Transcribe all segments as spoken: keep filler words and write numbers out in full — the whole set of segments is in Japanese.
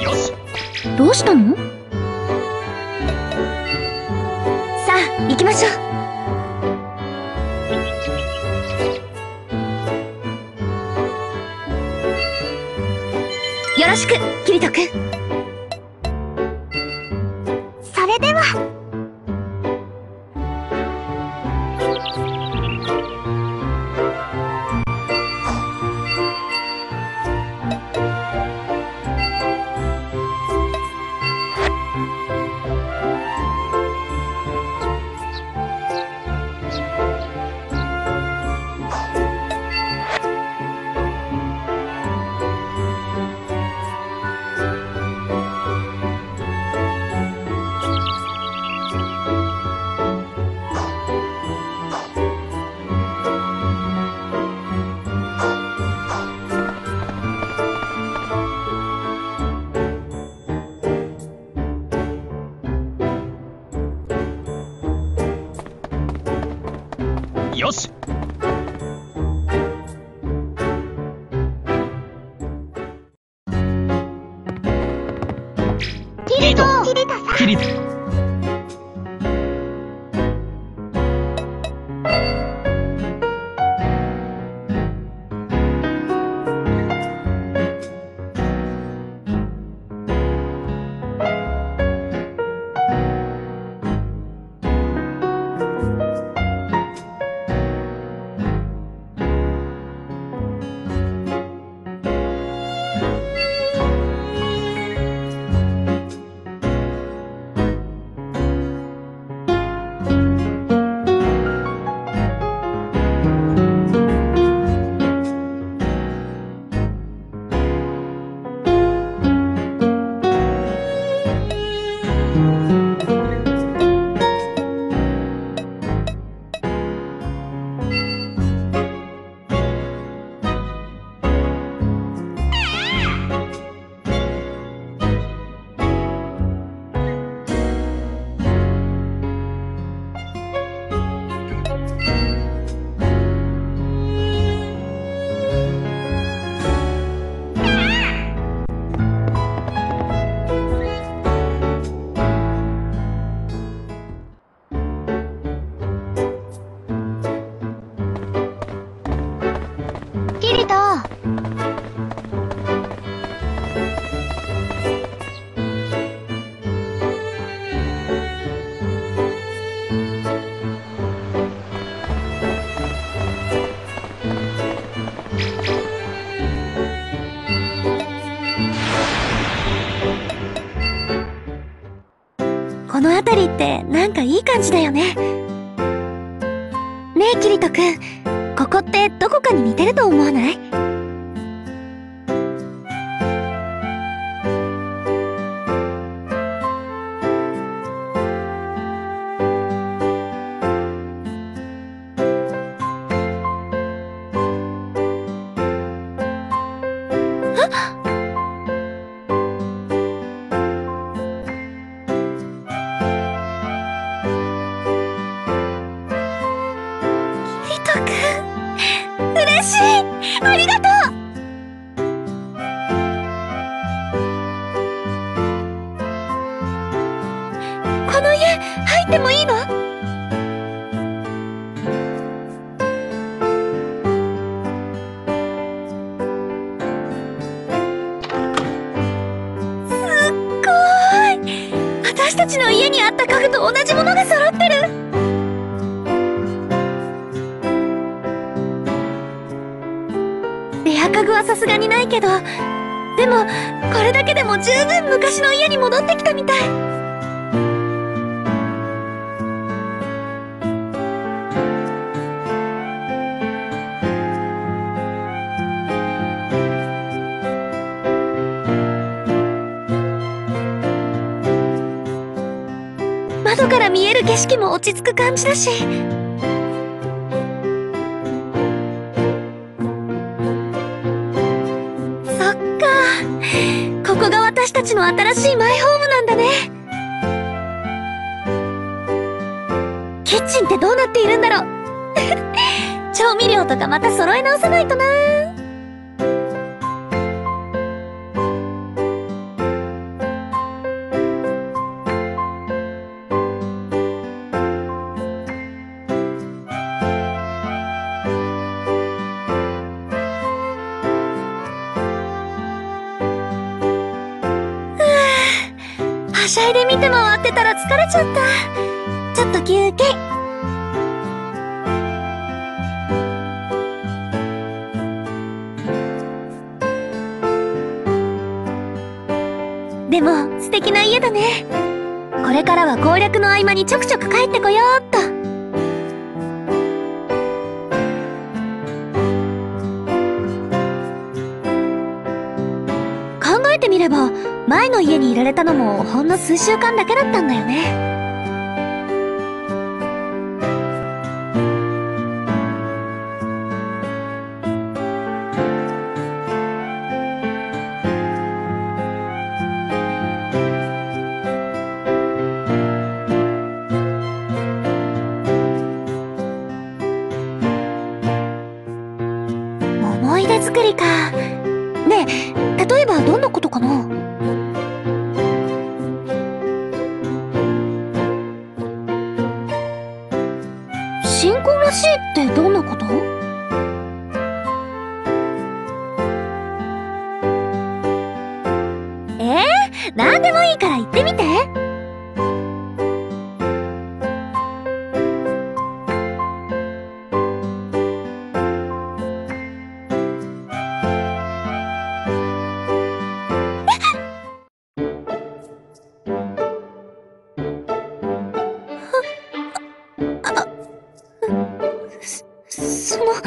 よし。 どうしたの？さあ行きましょう。よろしくキリト君。それでは。 よし。 キリト、キリトさん。 キリト。 キリト。この辺りってなんかいい感じだよね。ねえキリト君、ここってどこかに似てると思わない？嬉しい！ありがとう！この家入ってもいいの？すっごーい！私たちの家にあった家具と同じものが揃ってる！レア家具はさすがにないけど、でもこれだけでも十分昔の家に戻ってきたみたい。窓から見える景色も落ち着く感じだし。ここが私たちの新しいマイホームなんだね。キッチンってどうなっているんだろう。調味料とかまた揃え直さないとな。 はしゃいで見て回ってたら疲れちゃった。ちょっと休憩。でも素敵な家だね。これからは攻略の合間にちょくちょく帰ってこようっと。考えてみれば前の家にいられたのもほんの数週間だけだったんだよね。思い出作りか。ねえ、例えばどんなことかな？新婚らしいってどんなこと？えー、なんでもいいから言ってみて。その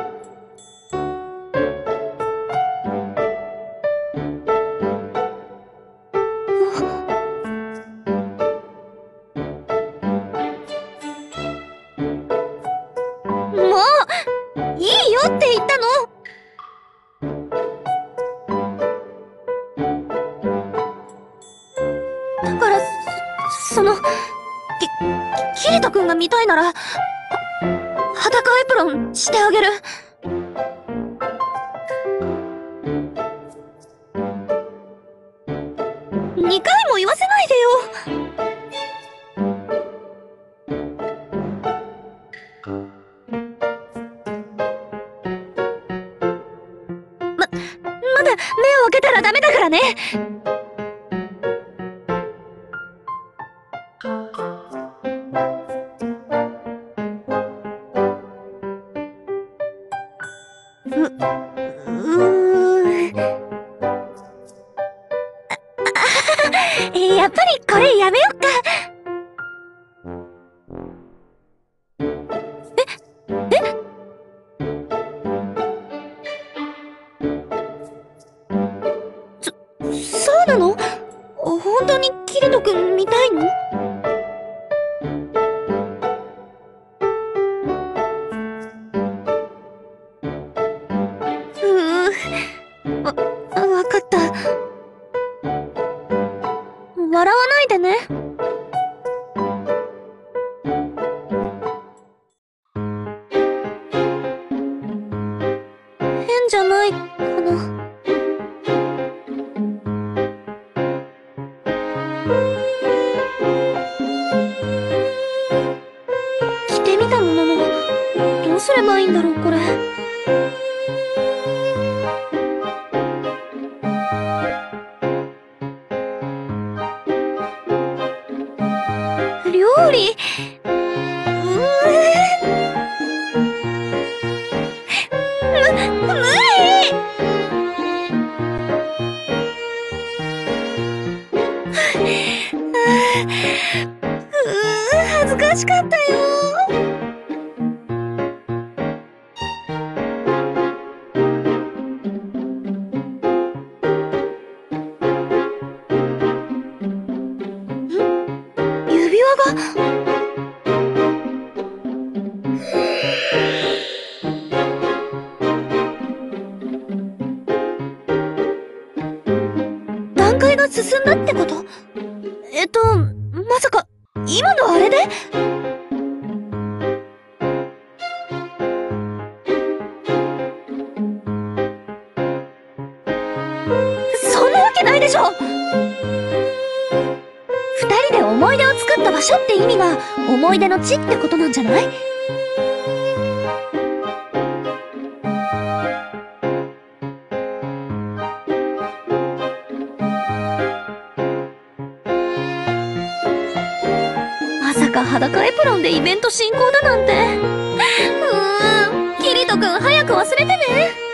もういいよって言ったの。だからそそのきキリト君が見たいなら裸エプロンしてあげる。にかいも言わせないでよ。ま、まだ目を開けたらダメだからね。う、うーやっぱりこれやめよっか。え、え？そ、そうなの？本当にキリト君見たいの？わ、わかった。笑わないでね。変じゃないかな。着てみたものの、どうすればいいんだろう、これ。料理？うーむ、無理！うー、恥ずかしかったよ。指輪が。段階が進んだってこと？えっと、まさか、今のあれで？そんなわけないでしょ！二人で思い出を作った場所って意味が思い出の地ってことなんじゃない？ か裸エプロンでイベント進行だなんて。うーん、キリト君早く忘れてね。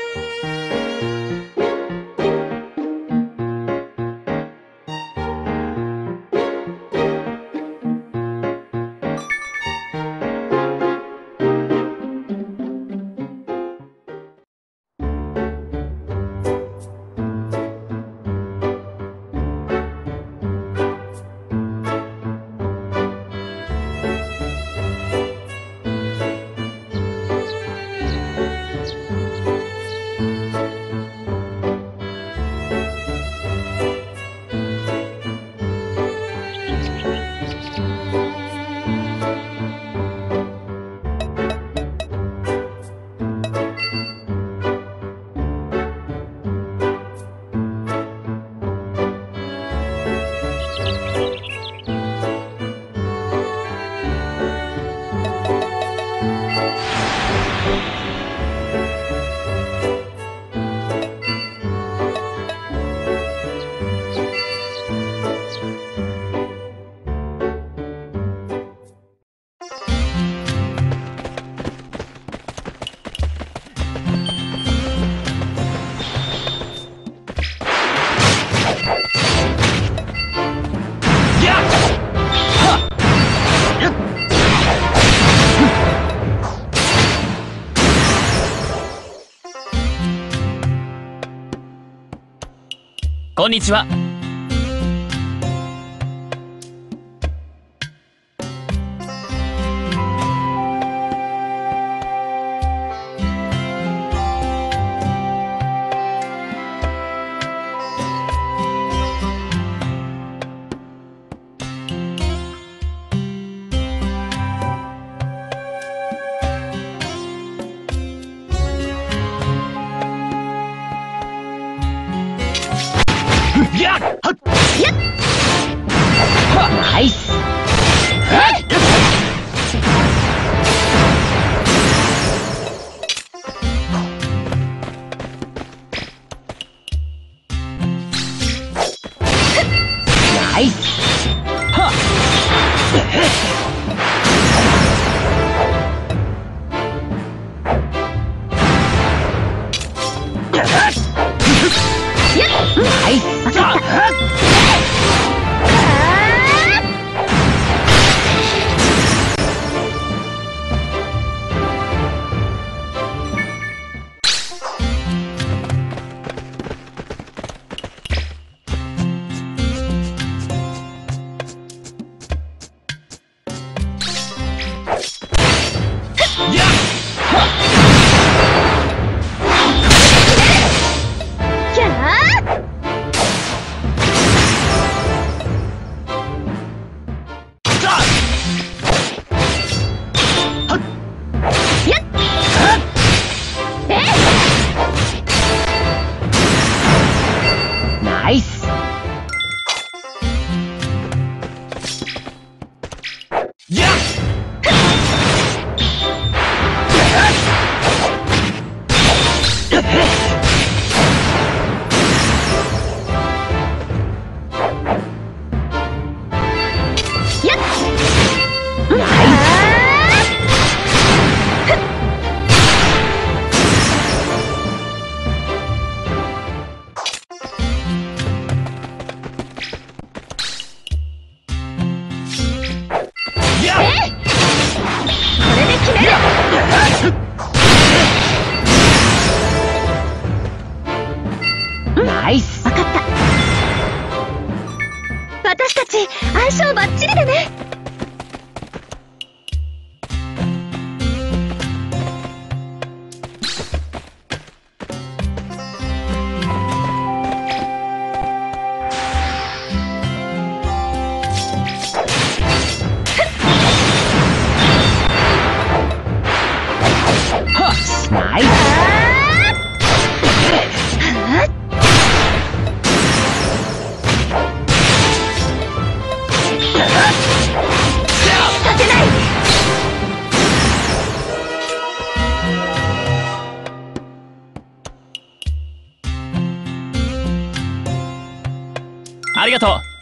こんにちは。やっはっやっナイスナイスはっナイスナイスやっナイス。わかった。私たち相性バッチリだね。ナイス。ありがとう。